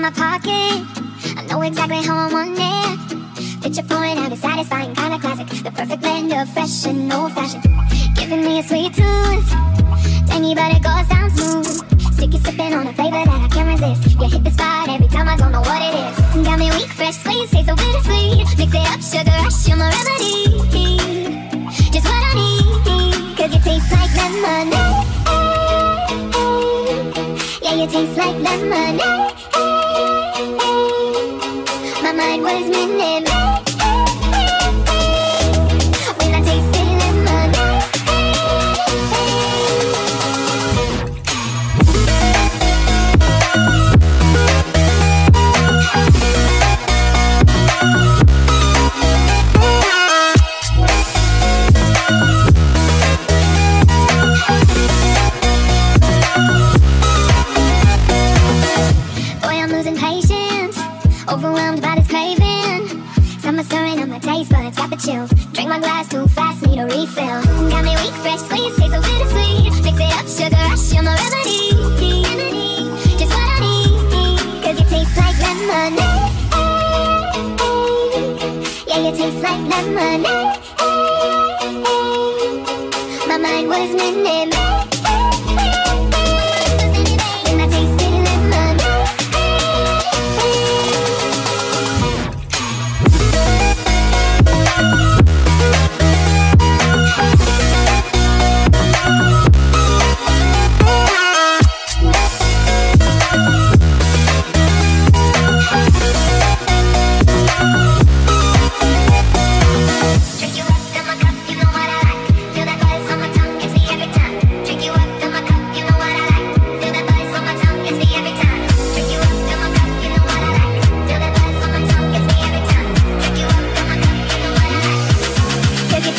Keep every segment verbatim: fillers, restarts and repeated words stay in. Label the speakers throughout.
Speaker 1: my pocket, I know exactly how I want it. Picture pouring out a satisfying kind of classic, the perfect blend of fresh and old-fashioned. Giving me a sweet tooth, tangy but it goes down smooth. Sticky sipping on a flavor that I can't resist. You hit the spot every time, I don't know what it is. Got me weak, fresh, sweet, taste so bittersweet. Mix it up, sugar rush, you're my remedy. Just what I need, cause you taste like lemonade. Yeah, you taste like lemonade. My mind was minute when I tasted lemonade. Boy, I'm losing patience, overwhelmed by this craving. Summer stirring up my taste buds, got the chills. Drink my glass too fast, need a refill. Got me weak, fresh, sweet, taste so bittersweet. Mix it up, sugar rush, you're my remedy. Just what I need, cause you taste like lemonade. Yeah, you taste like lemonade. My mind was minute when I tasted lemonade.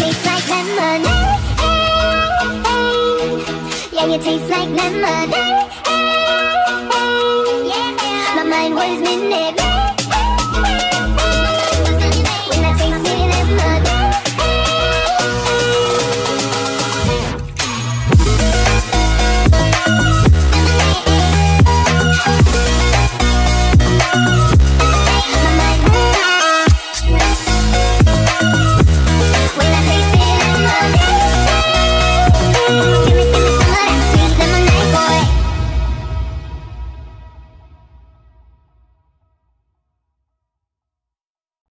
Speaker 1: Yeah, you taste like lemonade.